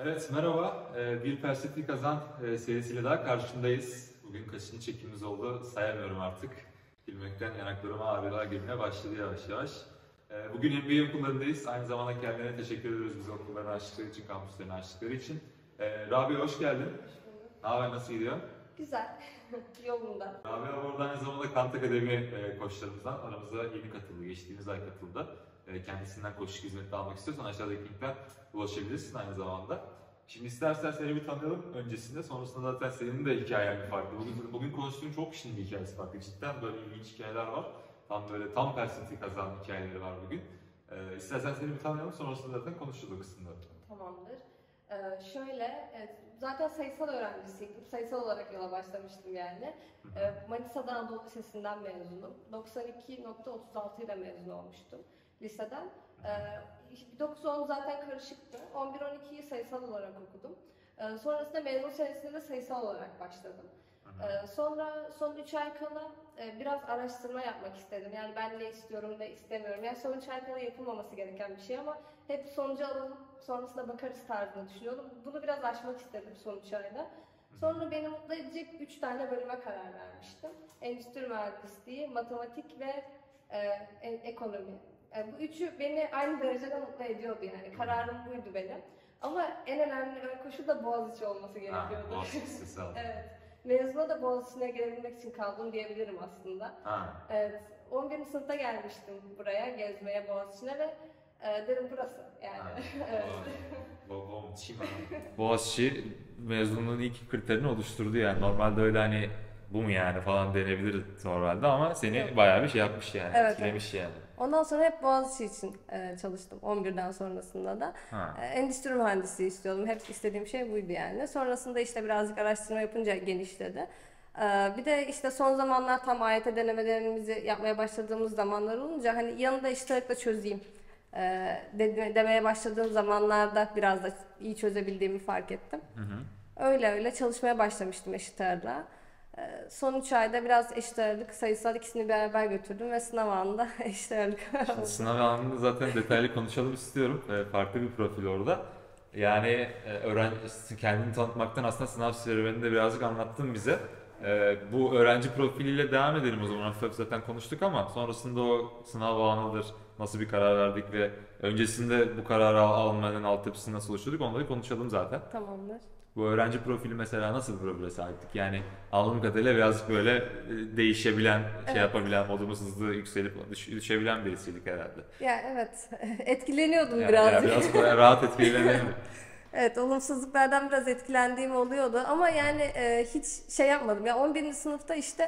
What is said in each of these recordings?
Evet, merhaba. Bir Felsefi Kazan serisiyle daha karşındayız. Bugün kaçıncı çekimimiz oldu sayamıyorum artık. Gülmekten yanaklarıma ağrılar girmeye başladı yavaş yavaş. Bugün MBA okullarındayız. Aynı zamanda kendilerine teşekkür ediyoruz bize okullarını açtıkları için, kampüslerini açtıkları için. Rabia hoş geldin. Ne haber, nasıl gidiyor? Güzel, yolunda. Rabia bu arada aynı zamanda Kant Akademi koçlarımızdan aramıza yeni katıldı. Geçtiğimiz ay katıldı. Kendisinden koçluk hizmeti almak istiyorsan aşağıdaki linkten ulaşabilirsin aynı zamanda. Şimdi istersen seni bir tanıyalım öncesinde, sonrasında zaten senin de hikayen bir farklı. Bugün konuştuğun çok kişinin hikayesi farklı. Cidden böyle ilginç hikayeler var. Tam felsefi kazan hikayeleri var bugün. İstersen seni bir tanıyalım, sonrasında zaten konuşuruz o kısımda. Tamamdır. Zaten sayısal öğrencisiydim. Sayısal olarak yola başlamıştım yani. Manisa'da Anadolu Lisesi'nden mezunum. 92,36 ile mezun olmuştum liseden. 9-10 zaten karışıktı. 11-12'yi sayısal olarak okudum. Sonrasında mezun senesinde de sayısal olarak başladım. Sonra son 3 ay kala biraz araştırma yapmak istedim. Yani ben ne istiyorum, ne istemiyorum. Yani son 3 ay kala yapılmaması gereken bir şey ama hep sonucu alalım, sonrasında bakarız tarzını düşünüyordum. Bunu biraz aşmak istedim son 3 ayda. Sonra beni mutlu edecek 3 tane bölüme karar vermiştim. Endüstri mühendisliği, matematik ve ekonomi. Bu üçü beni aynı derecede mutlu ediyordu yani. Kararım buydu benim. Ama en önemli ön koşul da Boğaziçi olması gerekiyordu. Boğaziçi sağ ol. Evet. Mezuna da Boğaziçi'ne gelebilmek için kaldım diyebilirim aslında. Evet. 11. sınıfta gelmiştim buraya gezmeye Boğaziçi'ne ve dedim burası yani. Evet. Boğaziçi mezunluğun ilk kriterini oluşturdu yani. Normalde öyle hani bu mu yani falan denebilir normalde ama seni Yok. bayağı bir şey yapmış yani, Evet, etkilemiş yani. Ondan sonra hep Boğaziçi için çalıştım 11'den sonrasında da. Endüstri mühendisliği istiyordum. Hep istediğim şey buydu yani. Sonrasında işte birazcık araştırma yapınca genişledi. Bir de işte son zamanlar tam AYT denemelerimizi yapmaya başladığımız zamanlar olunca hani yanında iştirakla çözeyim demeye başladığım zamanlarda biraz da iyi çözebildiğimi fark ettim. Öyle çalışmaya başlamıştım eşit ağırlığa. Son 3 ayda biraz eşit ağırlık, sayısal ikisini beraber götürdüm ve sınav anında eşit ağırlık Şimdi oldu. sınav anında zaten detaylı konuşalım istiyorum. Farklı bir profil orada. Yani öğrenci kendini tanıtmaktan aslında sınav serüvenini de birazcık anlattın bize. Bu öğrenci profiliyle devam edelim o zaman. Hafif zaten konuştuk ama sonrasında o sınav anıdır, nasıl bir karar verdik ve öncesinde bu kararı almanın altyapısını nasıl oluşturduk onları konuşalım zaten. Tamamdır. Bu öğrenci profili mesela nasıl bir profile sahiptik? Yani anladığım kadarıyla birazcık böyle değişebilen, Evet. yapabilen, modumuz hızlı yükselip düşebilen birisiydik herhalde. Ya evet, etkileniyordum Ya birazcık. biraz böyle rahat etkilenelim. Evet, olumsuzluklardan biraz etkilendiğim oluyordu ama yani hiç şey yapmadım. Ya 11. sınıfta işte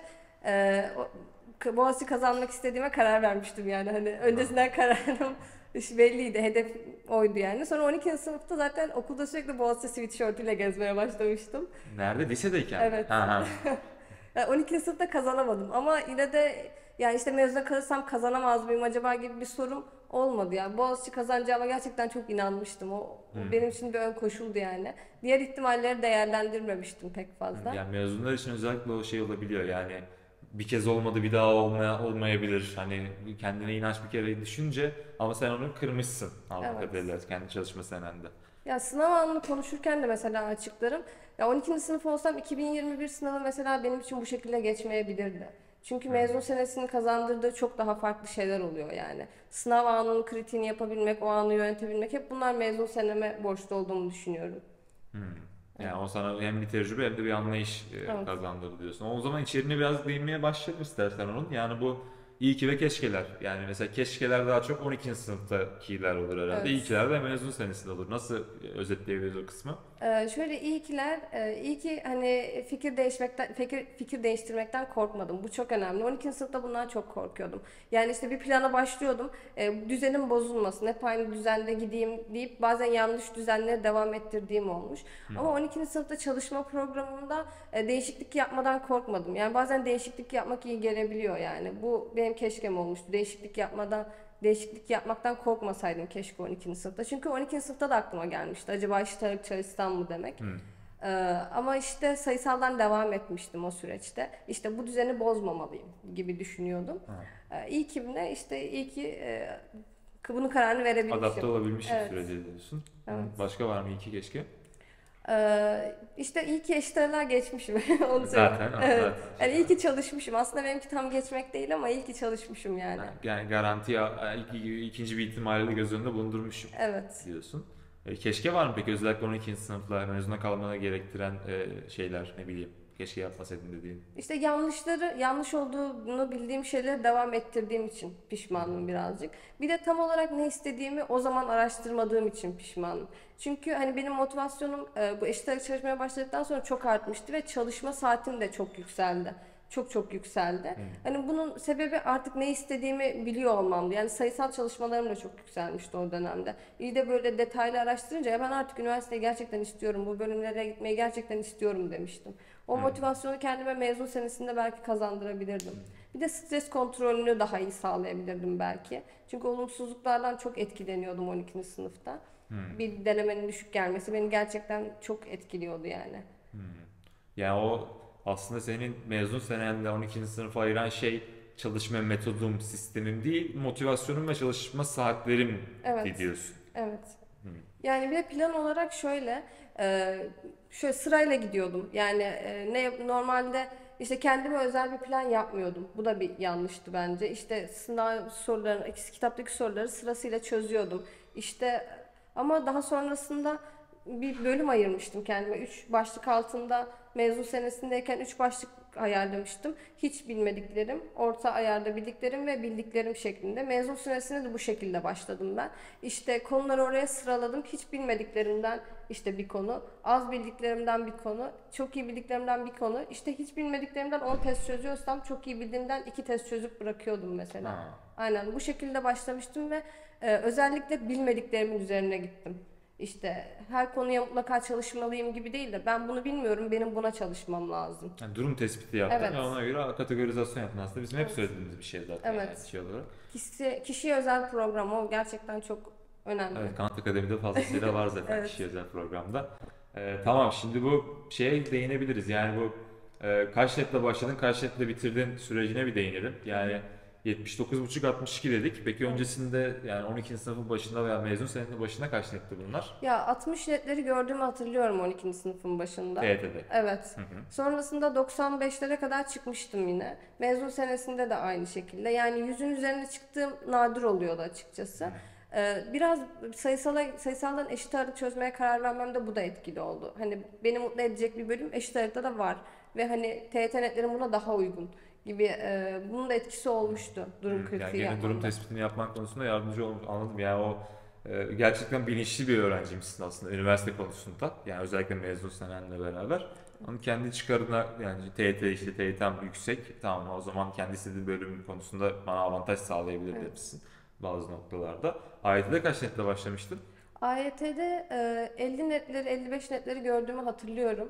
Boğaziçi kazanmak istediğime karar vermiştim yani. Hani öncesinden kararım belliydi, hedef oydu yani. Sonra 12. sınıfta zaten okulda sürekli Boğaziçi sweatshirt'iyle gezmeye başlamıştım. Nerede? Lisedeyken. Evet. Yani 12. sınıfta kazanamadım ama yine de yani işte mezuna kalırsam kazanamaz mıyım acaba gibi bir sorum olmadı yani. Boğaziçi kazanacağıma gerçekten çok inanmıştım. O benim için bir ön koşuldu yani. Diğer ihtimalleri değerlendirmemiştim pek fazla. Yani mezunlar için özellikle o şey olabiliyor yani bir kez olmadı bir daha olmayabilir. Hani kendine inanç bir kere düşünce ama sen onu kırmışsın anladığım Evet. kadarıyla kendi çalışma senende. Ya sınav anını konuşurken de mesela açıklarım. Ya 12. sınıf olsam 2021 sınavı mesela benim için bu şekilde geçmeyebilirdi. Çünkü mezun senesinin kazandırdığı çok daha farklı şeyler oluyor yani. Sınav anının kritiğini yapabilmek, o anı yönetebilmek hep bunlar mezun seneme borçlu olduğumu düşünüyorum. Hmm. Yani o sana hem bir tecrübe hem de bir anlayış Evet. kazandırdı diyorsun. O zaman içeriğine biraz değinmeye başlayalım istersen onun. Yani bu iyi ki ve keşkeler. Yani mesela keşkeler daha çok 12. sınıftakiler olur herhalde. Evet. İyi kiler de mezun senesinde olur. Nasıl özetleyebiliriz o kısmı? Şöyle iyi ki hani fikir değiştirmekten korkmadım. Bu çok önemli. 12. sınıfta bundan çok korkuyordum. Yani işte bir plana başlıyordum. Düzenim bozulmasın. Hep aynı düzende gideyim deyip bazen yanlış düzenleri devam ettirdiğim olmuş. Ama 12. sınıfta çalışma programında değişiklik yapmadan korkmadım. Yani bazen değişiklik yapmak iyi gelebiliyor yani. Bu benim keşkem olmuştu. Değişiklik yapmaktan korkmasaydım keşke 12. sınıfta. Çünkü 12. sınıfta da aklıma gelmişti. Acaba eşit çalışsam mı demek. Ee, Ama işte sayısaldan devam etmiştim o süreçte. İşte bu düzeni bozmamalıyım gibi düşünüyordum. İyi ki bunun kararını verebilmişim. Adapte olabilmiş bir Evet. sürece diyorsun. Evet. Başka var mı iyi ki keşke? İşte iyi ki eşit ağırlığa geçmişim. Onu söyleyeyim. Zaten, Evet. zaten. Yani iyi ki çalışmışım. Aslında benimki tam geçmek değil ama iyi ki çalışmışım yani. Yani garantiye ikinci bir ihtimali de göz önünde bulundurmuşum Evet. diyorsun. Keşke var mı peki özellikle 12. sınıfla mezuna kalmana gerektiren şeyler ne bileyim keşke yapmasaydım dediğin. İşte yanlış olduğunu bildiğim şeyleri devam ettirdiğim için pişmanım birazcık. Bir de tam olarak ne istediğimi o zaman araştırmadığım için pişmanım. Çünkü hani benim motivasyonum bu eşit ağırlık çalışmaya başladıktan sonra çok artmıştı ve çalışma saatim de çok yükseldi. Çok çok yükseldi. Hani bunun sebebi artık ne istediğimi biliyor olmamdı. Yani sayısal çalışmalarım da çok yükselmişti o dönemde. İyi de böyle detaylı araştırınca ya ben artık üniversiteyi gerçekten istiyorum. Bu bölümlere gitmeyi gerçekten istiyorum demiştim. O motivasyonu kendime mezun senesinde belki kazandırabilirdim. Bir de stres kontrolünü daha iyi sağlayabilirdim belki. Çünkü olumsuzluklardan çok etkileniyordum 12. sınıfta. Bir denemenin düşük gelmesi beni gerçekten çok etkiliyordu yani. Yani o aslında senin mezun senende 12. sınıfa ayıran şey çalışma metodum, sistemim değil, motivasyonum ve çalışma saatlerim Evet, diyorsun. evet. Yani bir de plan olarak e, şöyle sırayla gidiyordum. Yani ne normalde işte kendime özel bir plan yapmıyordum. Bu da bir yanlıştı bence. İşte sınav sorularını, kitaptaki soruları sırasıyla çözüyordum. İşte ama daha sonrasında bir bölüm ayırmıştım kendime. 3 başlık altında mezun senesindeyken 3 başlık ayarlamıştım. Hiç bilmediklerim, orta ayarda bildiklerim ve bildiklerim şeklinde. Mezun süresine de bu şekilde başladım ben. İşte konuları oraya sıraladım. Hiç bilmediklerimden işte bir konu, az bildiklerimden bir konu, çok iyi bildiklerimden bir konu. İşte hiç bilmediklerimden 10 test çözüyorsam çok iyi bildiğimden 2 test çözüp bırakıyordum mesela. Ha. Aynen bu şekilde başlamıştım ve özellikle bilmediklerimin üzerine gittim. İşte her konuya mutlaka çalışmalıyım gibi değil de ben bunu bilmiyorum, benim buna çalışmam lazım. Yani durum tespiti yaptın Evet. ve ona göre kategorizasyon yaptın aslında. Bizim hep Evet. söylediğimiz bir şey zaten Evet. yani şey olarak. Kişiye özel program o gerçekten çok önemli. Evet, Kant Akademi'de fazlasıyla var zaten Evet. kişi özel programda. Tamam şimdi bu şeye değinebiliriz. Yani bu kaç netle başladın, kaç netle bitirdin sürecine bir değinelim. Yani 79,5-62 dedik. Peki öncesinde yani 12. sınıfın başında veya mezun senenin başında kaç netti bunlar? Ya 60 netleri gördüğümü hatırlıyorum 12. sınıfın başında. TYT'de. Evet. Hı hı. Sonrasında 95'lere kadar çıkmıştım yine. Mezun senesinde de aynı şekilde. Yani 100'ün üzerine çıktığım nadir oluyordu açıkçası. Biraz sayısaldan eşit ağırlık çözmeye karar vermemde bu da etkili oldu. Hani beni mutlu edecek bir bölüm eşit ağırlıkta da var. Ve hani TYT netlerim buna daha uygun gibi bunun da etkisi olmuştu durum Yani kritiği gene durum yapmamda. tespitini yapmak konusunda yardımcı olmuş anladım. Yani o gerçekten bilinçli bir öğrencimsin aslında üniversite konusunda. Yani özellikle mezun senenle beraber. Onun kendi çıkarına yani TYT işte TYT'm yüksek. Tamam o zaman kendi istediği bölüm konusunda bana avantaj sağlayabilir Evet. demişsin bazı noktalarda. AYT'de kaç netle başlamıştın? AYT'de 50 netleri, 55 netleri gördüğümü hatırlıyorum.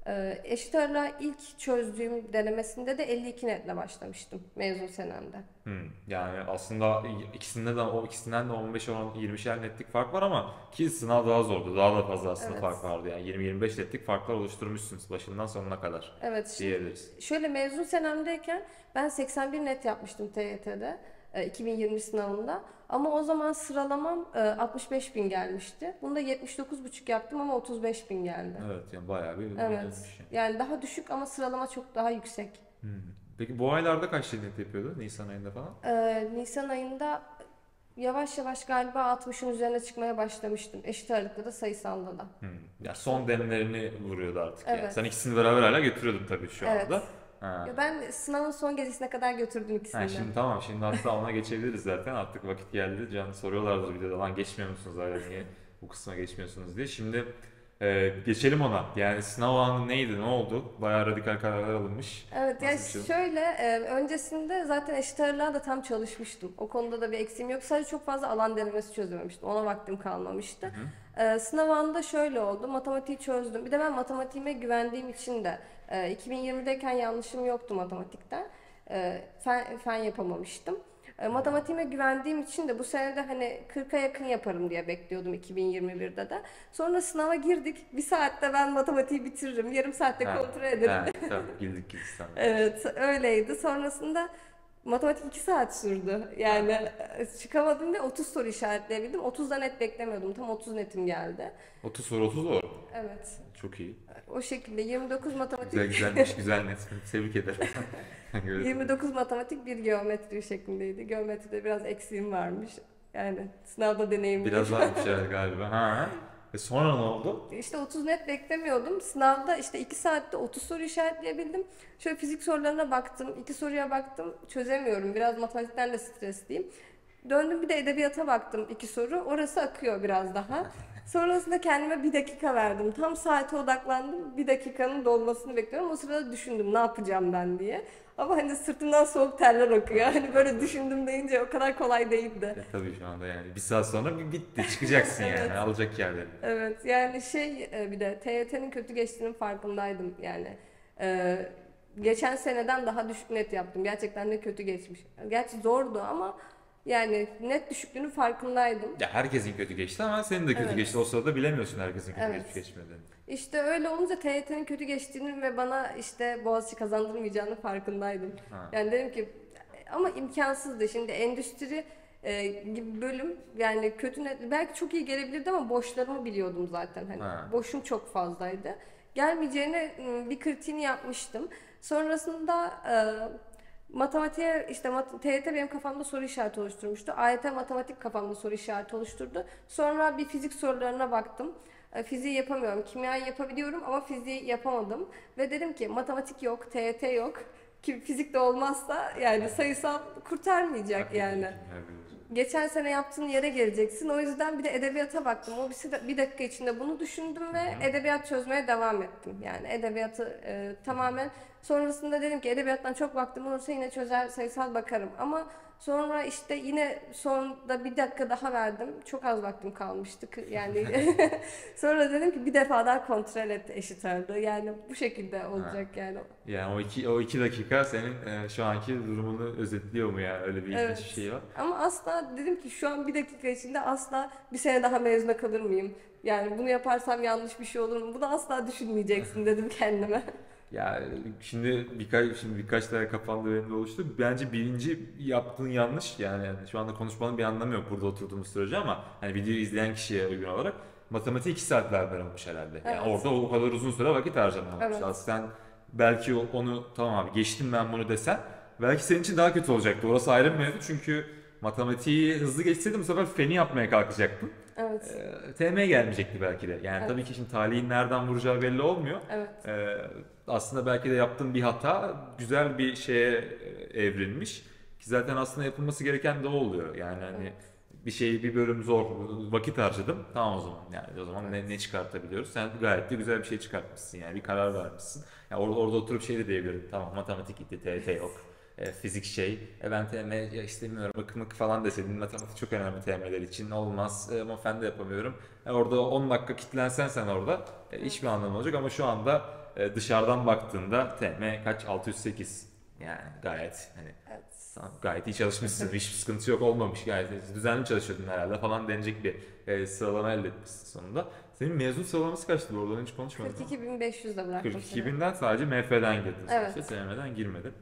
Eşit ağırlığa ilk çözdüğüm denemesinde de 52 netle başlamıştım mezun senemde. Yani aslında ikisinden de 15-20'şer netlik fark var ama ki sınav daha zordu. Daha da fazla aslında Evet. fark vardı. Yani 20-25 netlik farklar oluşturmuşsunuz başından sonuna kadar Evet, şimdi diyebiliriz. şöyle mezun senemdeyken ben 81 net yapmıştım TYT'de 2020 sınavında. Ama o zaman sıralamam 65 bin gelmişti. Bunda 79,5 yaptım ama 35 bin geldi. Evet yani bayağı bir Evet. önemli şey. Yani daha düşük ama sıralama çok daha yüksek. Hmm. Peki bu aylarda kaç net yapıyordu? Nisan ayında falan? Nisan ayında yavaş yavaş galiba 60'ın üzerine çıkmaya başlamıştım. Eşit ağırlıkta da sayısalda da. Ya son demlerini vuruyordu artık yani. Evet. Sen ikisini beraber hala götürüyordun tabii şu Evet. anda. Ha. Ya ben sınavın son gecesine kadar götürdüm ikisini Ha, de. şimdi tamam şimdi hatta ona geçebiliriz zaten artık vakit geldi. Can soruyorlardı videoda lan geçmiyor musunuz hala niye bu kısma geçmiyorsunuz diye. Şimdi geçelim ona. Yani sınav anı neydi ne oldu? Bayağı radikal kararlar alınmış. Evet ya Nasıl bir şey? şöyle öncesinde zaten eşit ağırlığa da tam çalışmıştım. O konuda da bir eksiğim yok. Sadece çok fazla alan denemesi çözememiştim. Ona vaktim kalmamıştı. Sınav anında şöyle oldu. Matematiği çözdüm. Bir de ben matematiğime güvendiğim için de 2020'deyken yanlışım yoktu matematikten. Fen yapamamıştım. Matematiğime güvendiğim için de bu sene de hani 40'a yakın yaparım diye bekliyordum 2021'de de. Sonra sınava girdik. Bir saatte ben matematiği bitiririm. Yarım saatte Ha, kontrol ederim. ha, tabii bildik tamam. Evet, öyleydi. Sonrasında Matematik 2 saat sürdü. Yani çıkamadım ve 30 soru işaretleyebildim. 30'da net beklemiyordum. Tam 30 netim geldi. 30 soru 30 doğru. Evet. Çok iyi. O şekilde 29 matematik Güzel güzelmiş, güzel net. Tebrik ederim. Böyle 29 matematik, bir geometri şeklindeydi. Geometride biraz eksiğim varmış. Yani sınavda deneyimli. biraz varmış herhalde galiba. Ha. Sonra ne oldu? İşte 30 net beklemiyordum. Sınavda işte 2 saatte 30 soru işaretleyebildim. Şöyle fizik sorularına baktım. 2 soruya baktım. Çözemiyorum. Biraz matematikten de stresliyim. Döndüm bir de edebiyata baktım 2 soru. Orası akıyor biraz daha. Sonrasında kendime 1 dakika verdim. Tam saate odaklandım. 1 dakikanın dolmasını bekliyorum. O sırada düşündüm ne yapacağım ben diye. Ama hani sırtımdan soğuk terler akıyor. Hani böyle düşündüm deyince o kadar kolay değildi. Tabii şu anda yani. Bir saat sonra bitti. Çıkacaksın Evet. yani. Alacak yerleri. Evet yani bir de TYT'nin kötü geçtiğinin farkındaydım yani. Geçen seneden daha düşük net yaptım. Gerçekten de kötü geçmiş. Gerçi zordu ama yani net düşüklüğünün farkındaydım. Ya herkesin kötü geçti ama senin de kötü Evet. geçti. O sırada bilemiyorsun herkesin kötü Evet. geçip geçmediğini. İşte öyle olunca TYT'nin kötü geçtiğinin ve bana işte Boğaziçi kazandırmayacağının farkındaydım. Ha. Yani dedim ki ama imkansızdı. Şimdi endüstri gibi bölüm yani kötü net belki çok iyi gelebilirdi ama boşlarımı biliyordum zaten. Hani Ha. boşum çok fazlaydı. Gelmeyeceğine bir kritiğini yapmıştım. Sonrasında matematiğe işte TYT benim kafamda soru işareti oluşturmuştu. AYT matematik kafamda soru işareti oluşturdu. Sonra bir fizik sorularına baktım. Fiziği yapamıyorum. Kimyayı yapabiliyorum ama fiziği yapamadım. Ve dedim ki matematik yok, TYT yok. Ki fizik de olmazsa yani sayısal kurtarmayacak yani. Geçen sene yaptığın yere geleceksin. O yüzden bir de edebiyata baktım. O bir dakika içinde bunu düşündüm ve edebiyat çözmeye devam ettim. Yani edebiyatı tamamen sonrasında dedim ki edebiyattan çok vaktim olursa yine çözer sayısal bakarım. Ama sonra işte yine sonda bir dakika daha verdim. Çok az vaktim kalmıştı. Yani sonra dedim ki bir defa daha kontrol et eşit ağırlığı. Yani bu şekilde olacak yani. Yani o iki dakika senin şu anki durumunu özetliyor mu ya? Öyle bir ilginç bir Evet. şey var. Ama asla dedim ki şu an bir dakika içinde asla bir sene daha mezuna kalır mıyım? Yani bunu yaparsam yanlış bir şey olur mu? Bunu asla düşünmeyeceksin dedim kendime. Ya şimdi birkaç tane kafamda benim de oluştu. Bence birinci yaptığın yanlış yani şu anda konuşmanın bir anlamı yok burada oturduğumuz sürece ama hani videoyu izleyen kişiye uygun olarak matematik 2 saat vermen olmuş herhalde. Yani Evet. orada o kadar uzun süre vakit harcaman olmuş. Evet. Sen belki onu tamam abi geçtim ben bunu desen belki senin için daha kötü olacaktı. Orası ayrı bir mevzu çünkü matematiği hızlı geçseydin bu sefer feni yapmaya kalkacaktın. Evet. TM gelmeyecekti belki de. Yani Evet. tabii ki şimdi talihin nereden vuracağı belli olmuyor. Evet. Aslında belki de yaptığın bir hata güzel bir şeye evrilmiş. Ki zaten aslında yapılması gereken de o oluyor. Yani hani bir bölüm zor, vakit harcadım. Tamam o zaman. Yani o zaman ne çıkartabiliyoruz? Sen gayet de güzel bir şey çıkartmışsın yani bir karar vermişsin. Yani orada oturup şey de diyebilirim. Tamam matematik gitti, TYT yok. Fizik ben TM ya istemiyorum bakımlık falan deseydin matematik çok önemli TM'ler için olmaz ama fen de yapamıyorum. Orada 10 dakika kitlensen sen orada hiçbir anlamı olacak ama şu anda dışarıdan baktığında TM kaç 608 yani gayet hani Evet. tamam, gayet iyi çalışmışsın hiçbir sıkıntı yok olmamış gayet düzenli çalışıyordun herhalde falan denecek bir sıralama elde etmişsin sonunda. Senin mezun sıralaması kaçtı bu arada hiç konuşmadık. 42.500'de bıraktım 42.000'den sadece MF'den girdin Evet. sonuçta TM'den girmedin.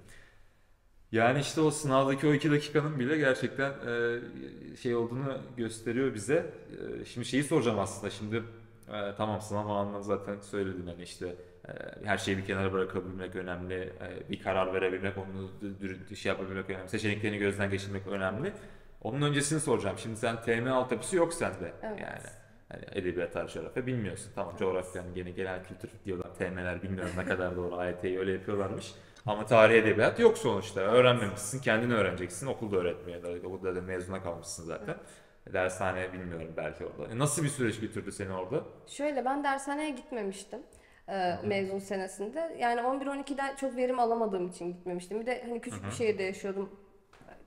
Yani işte o sınavdaki o 2 dakikanın bile gerçekten şey olduğunu gösteriyor bize. Şimdi şeyi soracağım aslında. Şimdi tamam sınav anını zaten söyledin hani işte her şeyi bir kenara bırakabilmek önemli. Bir karar verebilmek, onu şey yapabilmek önemli. Seçeneklerini gözden geçirmek önemli. Onun öncesini soracağım. Şimdi sen TM altyapısı yok sende. Evet. Yani hani edebiyat, tarih, coğrafya bilmiyorsun. Tamam coğrafyanın gene genel kültür diyorlar. TM'ler bilmiyorum ne kadar doğru. AYT'yi öyle yapıyorlarmış. Ama tarih edebiyat yok sonuçta. Öğrenmemişsin, kendin öğreneceksin. Okulda öğretmeye da, okulda da mezuna kalmışsın zaten. Dershane bilmiyorum belki orada. Nasıl bir süreç götürdü seni orada? Şöyle ben dershaneye gitmemiştim mezun senesinde. Yani 11-12'den çok verim alamadığım için gitmemiştim. Bir de hani küçük bir şehirde yaşıyordum.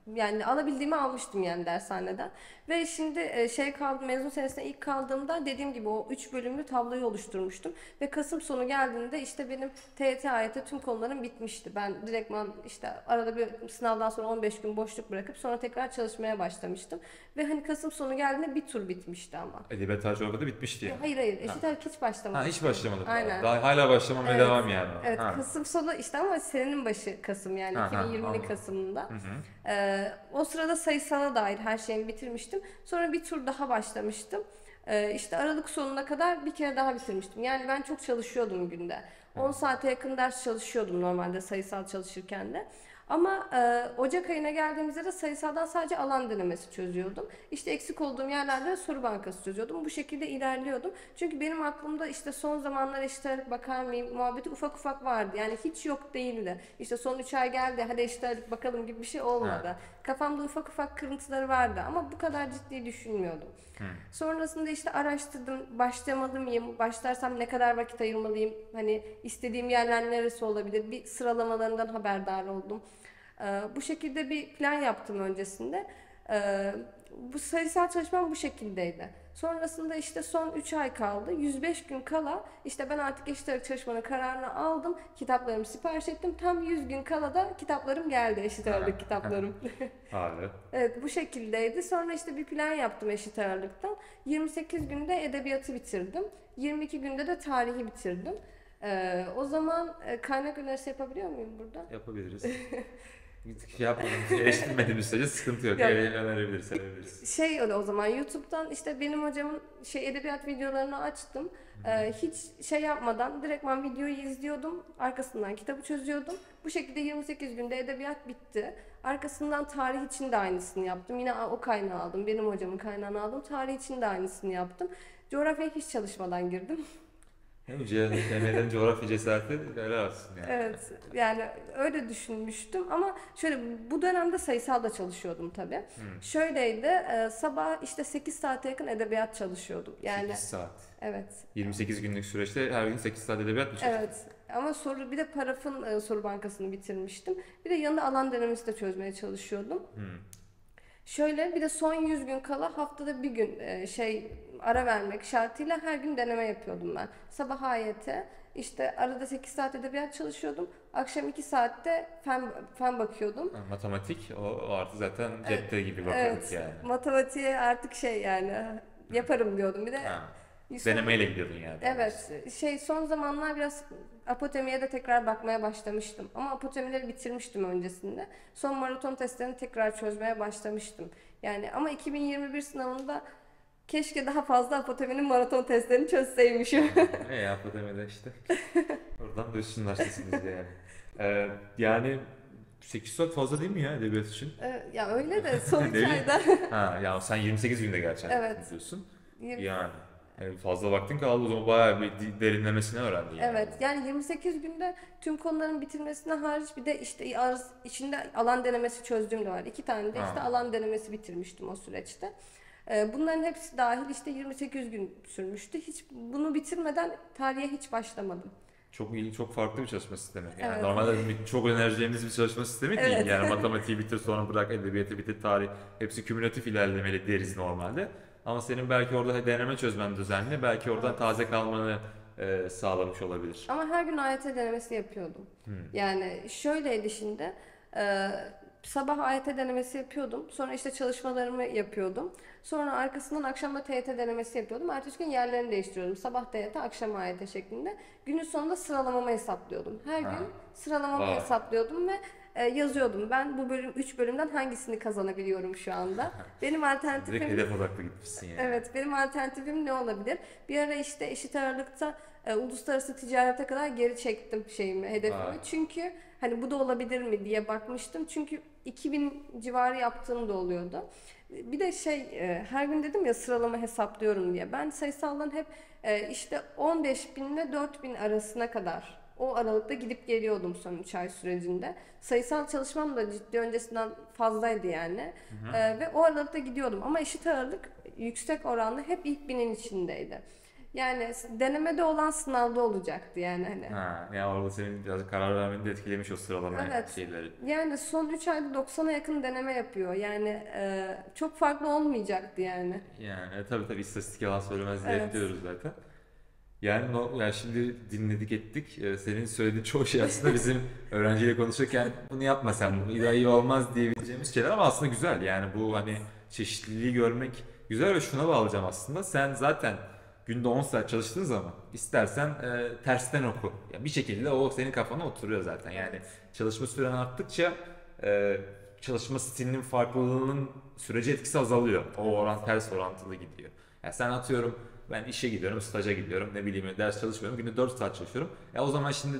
Yani alabildiğimi almıştım yani dershaneden. Ve şimdi mezun senesine ilk kaldığımda dediğim gibi o 3 bölümlü tabloyu oluşturmuştum. Ve Kasım sonu geldiğinde işte benim TYT, AYT tüm konularım bitmişti. Ben direktman işte arada bir sınavdan sonra 15 gün boşluk bırakıp sonra tekrar çalışmaya başlamıştım. Ve hani Kasım sonu geldiğinde bir tur bitmişti ama. Edebiyat tarihi coğrafyada bitmişti yani. Hayır hayır, eşit ağırlık hiç başlamadım. Ha, hiç başlamadık. Aynen. Daha hala başlamamaya Evet. devam yani. Evet, Ha. Kasım sonu işte ama senenin başı Kasım yani Ha, 2020'nin anladım. Kasım'ında. Hı hı. O sırada sayısala dair her şeyimi bitirmiştim. Sonra bir tur daha başlamıştım. İşte Aralık sonuna kadar bir kere daha bitirmiştim. Yani ben çok çalışıyordum günde. 10 saate yakın ders çalışıyordum normalde sayısal çalışırken de. Ama Ocak ayına geldiğimizde de sayısaldan sadece alan denemesi çözüyordum. İşte eksik olduğum yerlerde soru bankası çözüyordum. Bu şekilde ilerliyordum. Çünkü benim aklımda işte son zamanlar eşit ağırlık bakar mıyım muhabbeti ufak ufak vardı. Yani hiç yok değildi. İşte son 3 ay geldi hadi eşit ağırlık bakalım gibi bir şey olmadı. Ha. Kafamda ufak ufak kırıntıları vardı ama bu kadar ciddi düşünmüyordum. Sonrasında işte araştırdım, başlamalı mıyım, başlarsam ne kadar vakit ayırmalıyım, hani istediğim yerler neresi olabilir, bir sıralamalarından haberdar oldum. Bu şekilde bir plan yaptım öncesinde. Bu sayısal çalışmam bu şekildeydi. Sonrasında işte son 3 ay kaldı. 105 gün kala işte ben artık eşit ağırlık çalışmanın kararını aldım. Kitaplarımı sipariş ettim. Tam 100 gün kala da kitaplarım geldi, eşit ağırlık kitaplarım. Abi. Evet, bu şekildeydi. Sonra işte bir plan yaptım eşit ağırlıktan. 28 günde edebiyatı bitirdim. 22 günde de tarihi bitirdim. O zaman kaynak önerisi yapabiliyor muyum burada? Yapabiliriz. Şey yapmadım, eleştirmediğimiz sürece sıkıntı yok. Yok. Önerebiliriz. Öyle o zaman YouTube'dan işte benim hocamın edebiyat videolarını açtım. Hiç şey yapmadan direktman videoyu izliyordum. Arkasından kitabı çözüyordum. Bu şekilde 28 günde edebiyat bitti. Arkasından tarih için de aynısını yaptım. Yine o kaynağı aldım. Benim hocamın kaynağını aldım. Tarih için de aynısını yaptım. Coğrafyaya hiç çalışmadan girdim. Temelen coğrafya cesareti helal olsun yani. Evet, yani öyle düşünmüştüm ama şöyle bu dönemde sayısal da çalışıyordum tabii. Şöyleydi, sabah işte 8 saate yakın edebiyat çalışıyordum. Yani 8 saat. evet. 28 günlük süreçte her gün 8 saat edebiyat mı çalıştın? Evet. Ama bir de Paraf'ın soru bankasını bitirmiştim. Bir de yanında alan denemesi de çözmeye çalışıyordum. Şöyle bir de son 100 gün kala haftada bir gün ara vermek şartıyla her gün deneme yapıyordum ben. Sabah AYT, işte arada 8 saat edebiyat çalışıyordum. Akşam 2 saatte fen bakıyordum. Matematik o artık zaten cepte gibi bakıyorduk Evet, yani. matematiğe artık yani yaparım diyordum. Bir de Ha. son- Denemeyle gidiyordun yani. Evet, son zamanlar biraz apotemiye de tekrar bakmaya başlamıştım. Ama apotemileri bitirmiştim öncesinde. Son maraton testlerini tekrar çözmeye başlamıştım. Yani ama 2021 sınavında keşke daha fazla apoteminin maraton testlerini çözseymişim. Akademide işte. Oradan duysunlar sesinizi yani. Yani 8 saat fazla değil mi ya edebiyat için? Ya öyle de son 3 Ne bileyim. ayda. Ha ya sen 28 günde gerçekten Evet. diyorsun. 20 Yani fazla vaktin kaldı o zaman bayağı bir derinlemesine öğrendin yani. Evet, yani 28 günde tüm konuların bitirmesine hariç bir de işte içinde alan denemesi çözdüğüm de var. 2 tane de işte Ha. alan denemesi bitirmiştim o süreçte. Bunların hepsi dahil işte 28 gün sürmüştü. Hiç bunu bitirmeden tarihe hiç başlamadım. Çok iyi, çok farklı bir çalışma sistemi. Yani Evet. normalde çok önereceğimiz bir çalışma sistemi değil. Evet. Yani matematiği bitir sonra bırak, edebiyatı bitir, tarih. Hepsi kümülatif ilerlemeli deriz normalde. Ama senin belki orada deneme çözmen düzenli, belki oradan Evet. taze kalmanı sağlamış olabilir. Ama her gün AYT denemesi yapıyordum. Yani şöyleydi şimdi. Sabah AYT denemesi yapıyordum. Sonra işte çalışmalarımı yapıyordum. Sonra arkasından akşamda TYT denemesi yapıyordum. Ertesi gün yerlerini değiştiriyordum. Sabah TYT, akşam AYT şeklinde. Günün sonunda sıralamamı hesaplıyordum. Her gün sıralamamı Vay. hesaplıyordum ve yazıyordum. Ben bu 3 bölümden hangisini kazanabiliyorum şu anda? Benim Direkt alternatifim hedef odaklı gitmişsin yani. Evet, benim alternatifim ne olabilir? Bir ara işte eşit ağırlıkta uluslararası ticarete kadar geri çektim hedefimi. Vay. Çünkü hani bu da olabilir mi diye bakmıştım. Çünkü 2000 civarı yaptığım da oluyordu. Bir de her gün dedim ya sıralama hesaplıyorum diye. Ben sayısaldan hep işte 15.000 ile 4.000 arasına kadar o aralıkta gidip geliyordum son 3 ay sürecinde. Sayısal çalışmam da ciddi öncesinden fazlaydı yani. Ve o aralıkta gidiyordum ama eşit ağırlık yüksek oranla hep ilk binin içindeydi. Yani denemede olan sınavda olacaktı yani hani. Ha, yani orada senin biraz karar vermeni de etkilemiş o sıralama Evet. şeyleri. Yani son 3 ayda 90'a yakın deneme yapıyor. Yani çok farklı olmayacaktı yani. Yani tabii istatistik yalan söylemez diye Evet. diyoruz zaten. Yani, yani şimdi dinledik ettik. Senin söylediğin çoğu şey aslında bizim öğrenciyle konuşurken bunu yapma sen, bu iyi olmaz diyebileceğimiz şeyler ama aslında güzel. Yani bu hani çeşitliliği görmek güzel ve şuna bağlayacağım aslında. Sen zaten günde 10 saat çalıştığın zaman istersen tersten oku. Yani bir şekilde o senin kafana oturuyor zaten. Yani çalışma süren arttıkça çalışma stilinin farklılığının sürece etkisi azalıyor. O oran ters orantılı gidiyor. Yani sen atıyorum ben işe gidiyorum, staja gidiyorum, ne bileyim ders çalışmıyorum. Günde 4 saat çalışıyorum. Ya o zaman şimdi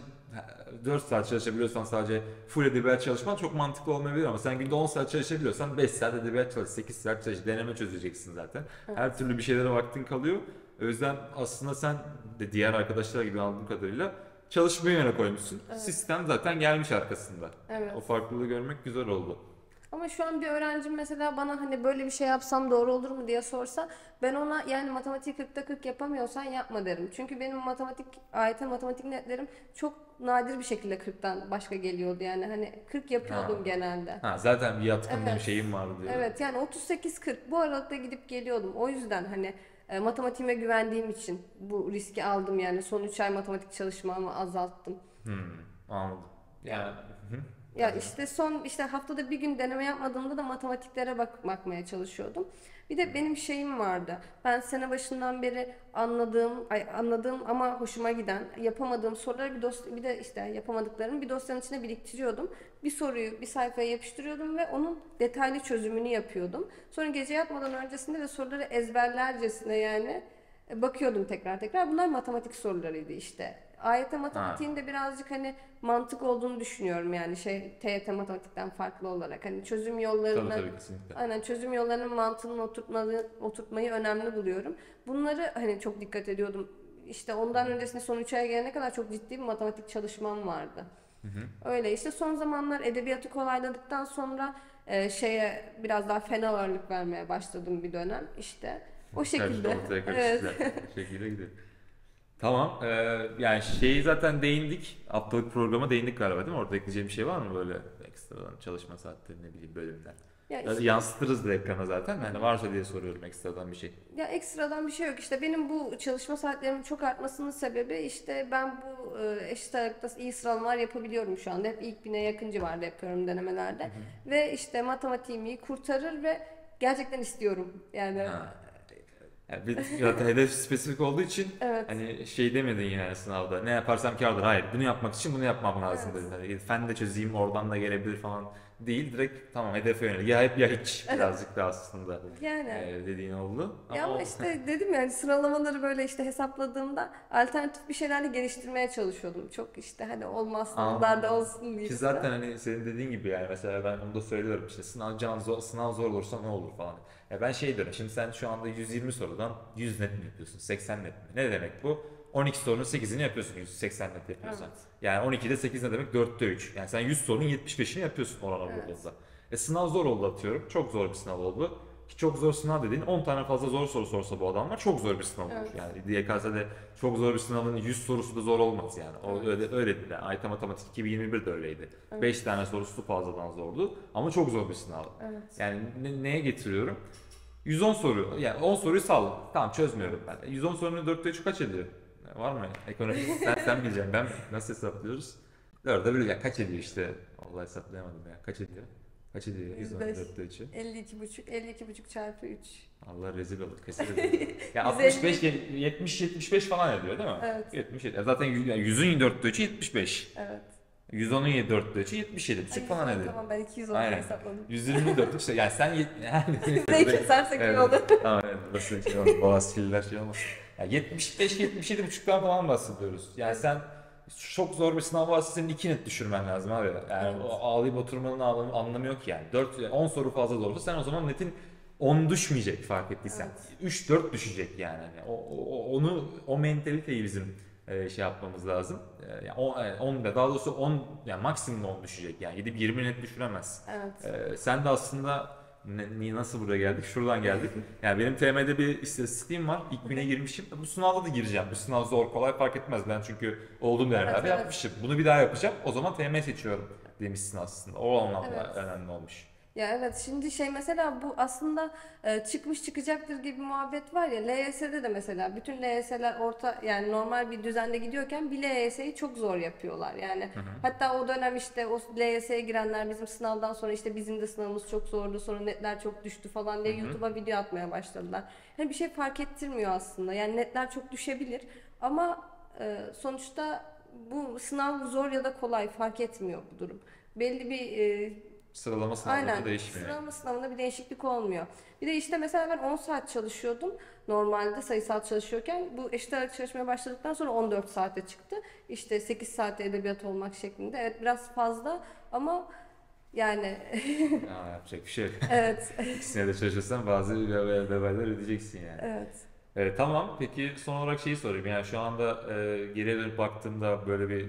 4 saat çalışabiliyorsan sadece full edebiyat çalışman çok mantıklı olmayabilir ama sen günde 10 saat çalışabiliyorsan 5 saat edebiyat çalış, 8 saat çalış, deneme çözeceksin zaten. Her türlü bir şeylere vaktin kalıyor. O yüzden aslında sen de diğer arkadaşlar gibi anladığım kadarıyla çalışmayı yöne koymuşsun. Sistem zaten gelmiş arkasında. Evet. O farklılığı görmek güzel oldu. Ama şu an bir öğrencim mesela bana hani böyle bir şey yapsam doğru olur mu diye sorsa ben ona yani matematiği 40'ta 40 yapamıyorsan yapma derim. Çünkü benim AYT matematik netlerim çok nadir bir şekilde 40'tan başka geliyordu yani hani 40 yapıyordum Ha. genelde. Ha, zaten bir yatkınlığım Evet. şeyim vardı diyor. Evet yani 38-40 bu aralıkta gidip geliyordum. O yüzden hani matematiğime güvendiğim için bu riski aldım yani son 3 ay matematik çalışmamı azalttım. Anladım. Yani hı. Ya işte son işte haftada bir gün deneme yapmadığımda da matematiklere bakmaya çalışıyordum. Bir de benim şeyim vardı. Ben sene başından beri anladığım ama hoşuma giden, yapamadığım soruları bir de işte yapamadıklarımı bir dosyanın içine biriktiriyordum. Bir soruyu bir sayfaya yapıştırıyordum ve onun detaylı çözümünü yapıyordum. Sonra gece yatmadan öncesinde de soruları ezberlercesine yani bakıyordum tekrar tekrar. Bunlar matematik sorularıydı işte. AYT Ha. matematiğinde birazcık hani mantık olduğunu düşünüyorum yani TYT matematikten farklı olarak hani çözüm yollarını Tabii kesinlikle. aynen çözüm yollarının mantığını oturtmayı önemli buluyorum. Bunları hani çok dikkat ediyordum. İşte ondan öncesinde son 3 aya gelene kadar çok ciddi bir matematik çalışmam vardı. Öyle işte son zamanlar edebiyatı kolayladıktan sonra şeye biraz daha fen ağırlık vermeye başladım bir dönem işte. O şekilde. Ortaya Evet. karıştılar. Bu şekilde gidiyor. Tamam. Yani şeyi zaten değindik. Haftalık programa değindik galiba değil mi? Orada ekleyeceğim bir şey var mı böyle ekstradan çalışma saatleri ne bileyim bölümler? Ya Ya da işte yansıtırız da ekrana zaten. Yani varsa diye soruyorum ekstradan bir şey. Ya ekstradan bir şey yok. İşte benim bu çalışma saatlerimin çok artmasının sebebi işte ben bu eşit ağırlıkta iyi sıralamalar yapabiliyorum şu anda. Hep ilk bine yakın civarda yapıyorum denemelerde. Ve işte matematiğimi iyi kurtarır ve gerçekten istiyorum. Yani Ha. Yani zaten hedef spesifik olduğu için evet. hani şey demedin yani sınavda ne yaparsam kârdır. Hayır bunu yapmak için bunu yapmam lazım Evet. dedin. Hani fen de çözeyim oradan da gelebilir falan değil. Direkt tamam hedefe yönelik. Ya hep ya hiç birazcık da aslında Yani dediğin oldu. ya ama o işte dedim yani sıralamaları böyle işte hesapladığımda alternatif bir şeylerle geliştirmeye çalışıyordum. Çok işte hani olmaz sınavlarda Anladım. olsun diye. Ki zaten hani senin dediğin gibi yani mesela ben onu da söylüyorum işte sınav zor olursa ne olur falan. Ya ben şey diyorum şimdi sen şu anda 120 sorudan 100 net mi yapıyorsun 80 net mi? Ne demek bu? 12 sorunun 8'ini yapıyorsun 180 net yapıyorsan. Evet. Yani 12'de 8 ne demek? 4'te 3. Yani sen 100 sorunun 75'ini yapıyorsun orana Evet. vurduğunda. Sınav zor oldu atıyorum. Çok zor bir sınav oldu. Ki çok zor sınav dediğin 10 tane fazla zor soru sorsa bu adamlar çok zor bir sınav olur. Evet. Yani YKS'de çok zor bir sınavın 100 sorusu da zor olmaz yani. O Evet. öyle değil. Yani AYT Matematik 2021 de öyleydi. Evet. 5 tane sorusu fazladan zordu ama çok zor bir sınav. Evet. Yani neye getiriyorum? 110 soru. Yani 10 soruyu sal. Tamam çözmüyorum ben. 110 sorunun 4'te 3'ü kaç ediyor? Var mı? Ekonomi sen bileceksin. Ben nasıl hesaplıyoruz? 4'e böl. Kaç ediyor işte? Vallahi hesaplayamadım ya. Kaç ediyor? Kaç ediyor? 110'un 105. 4'te 3'ü. 52,5 çarpı 3. Allah rezil olduk. Kesin rezil olduk. Ya 65, 70, 75 falan ediyor değil mi? Evet. 70, zaten 100'ün 4'te 3'ü 75. Evet. 110'un 4'te 3'ü 77. Buçuk falan ediyor. Tamam ben 210 Aynen. hesapladım. 124 işte yani sen yani Burayı kesersek iyi olur. Tamam evet burası şey olmaz. Boğaz şey olmaz. Yani 75 buçuktan falan bahsediyoruz. Yani sen çok zor bir sınav varsa senin 2 net düşürmen lazım abi. Yani Evet. o ağlayıp oturmanın anlamı yok yani. 10 soru fazla zorsa sen o zaman netin 10 düşmeyecek fark ettiysen. Evet. 3-4 düşecek yani. Yani o mentaliteyi bizim şey yapmamız lazım. Yani 10 da daha doğrusu 10 yani maksimum 10 düşecek yani. Gidip 20 net düşüremez. Evet. Sen de aslında nasıl buraya geldik? Şuradan geldik. Yani benim TM'de bir istatistiğim var. İlk güne girmişim. Bu sınavda da gireceğim. Bu sınav zor kolay fark etmez. Ben çünkü olduğum dönemlerde Evet, evet. yapmışım. Bunu bir daha yapacağım. O zaman TM seçiyorum demişsin aslında. O anlamda Evet. önemli olmuş. Ya evet, şimdi şey mesela bu aslında çıkmış çıkacaktır gibi bir muhabbet var ya, LYS'de de mesela bütün LYS'ler orta yani normal bir düzende gidiyorken bir LYS'yi çok zor yapıyorlar yani. Hı hı. Hatta o dönem işte o LYS'ye girenler bizim sınavdan sonra işte bizim de sınavımız çok zordu, sonra netler çok düştü falan diye Hı hı. YouTube'a video atmaya başladılar. Yani bir şey fark ettirmiyor aslında, yani netler çok düşebilir ama sonuçta bu sınav zor ya da kolay fark etmiyor bu durum. Belli bir Sıralama sınavında aynen. da değişmiyor. Sıralama sınavında bir değişiklik olmuyor. Bir de işte mesela ben 10 saat çalışıyordum. Normalde sayısal çalışıyorken bu eşit ağırlık çalışmaya başladıktan sonra 14 saate çıktı. İşte 8 saate edebiyat olmak şeklinde. Evet, biraz fazla ama yani Ya, yapacak bir şey yok. evet. İkisine de çalışırsan bazı bedeller ödeyeceksin yani. Evet. Tamam. Peki son olarak şeyi sorayım. Yani şu anda geriye dönüp baktığımda böyle bir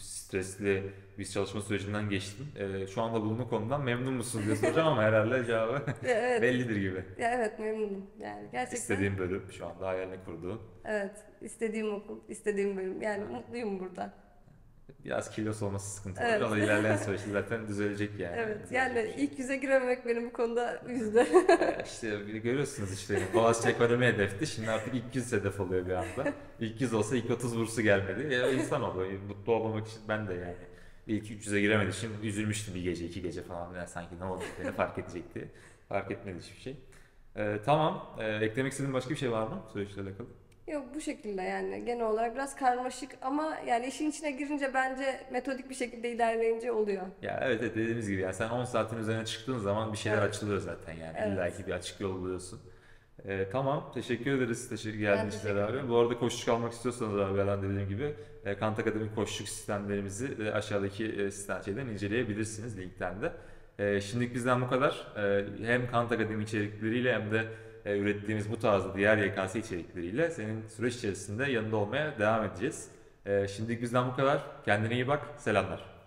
stresli bir çalışma sürecinden geçtin. Şu anda bulunduğun konudan memnun musun diye soracağım ama herhalde cevabı Evet. bellidir gibi. Ya evet, memnunum. Yani gerçekten. İstediğin bölüm şu anda hayalini kurduğun. Evet. istediğim okul, istediğim bölüm. Yani mutluyum burada. Biraz kilos olması sıkıntı olur Evet. ama ilerleyen süreçte zaten düzelecek yani. Evet. Düzelecek Yani bir şey. ilk yüze girememek beni bu konuda üzdü. İşte görüyorsunuz işte Boğaziçi ekonomi hedefti. Şimdi artık ilk 100 hedef oluyor bir anda. İlk 100 olsa ilk 30 bursu gelmedi. Ya insan oluyor. Mutlu olmamak için ben de yani ilk 300'e giremedi. Şimdi üzülmüştüm bir gece, iki gece falan. Yani sanki ne oldu beni fark edecekti. Fark etmedi hiçbir şey. Tamam. Eklemek istediğin başka bir şey var mı süreçle alakalı? Yok, bu şekilde yani genel olarak biraz karmaşık ama yani işin içine girince bence metodik bir şekilde ilerleyince oluyor. Ya evet, evet, dediğimiz gibi yani sen 10 saatin üzerine çıktığın zaman bir şeyler Evet. açılıyor zaten yani. Evet. İlla ki bir açık yol buluyorsun. Tamam, teşekkür ederiz. Teşekkür Ben geldiğin için teşekkür abi. ederim. Bu arada koçluk almak istiyorsanız abi ben dediğim gibi Kant Akademi koçluk sistemlerimizi aşağıdaki şeyden inceleyebilirsiniz linkten de. Şimdilik bizden bu kadar. Hem Kant Akademi içerikleriyle hem de ürettiğimiz bu tarzda diğer YKS içerikleriyle senin süreç içerisinde yanında olmaya devam edeceğiz. Şimdilik bizden bu kadar. Kendine iyi bak. Selamlar.